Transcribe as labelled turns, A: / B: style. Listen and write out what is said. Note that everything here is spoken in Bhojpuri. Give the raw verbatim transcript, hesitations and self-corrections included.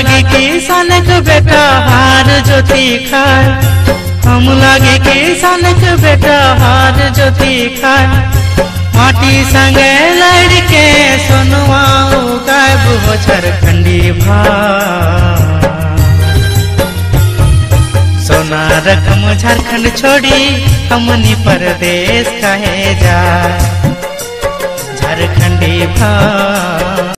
A: लागे किसान के बेटा हार ज्योति खाए, हम लागे किसान के बेटा हार ज्योति खाए। माटी संगे लड़के सोनुआ गायब हो झारखंडी भाई, सोना रकम झारखंड छोड़ी हमनी परदेश कहे जा झारखंडी भाई।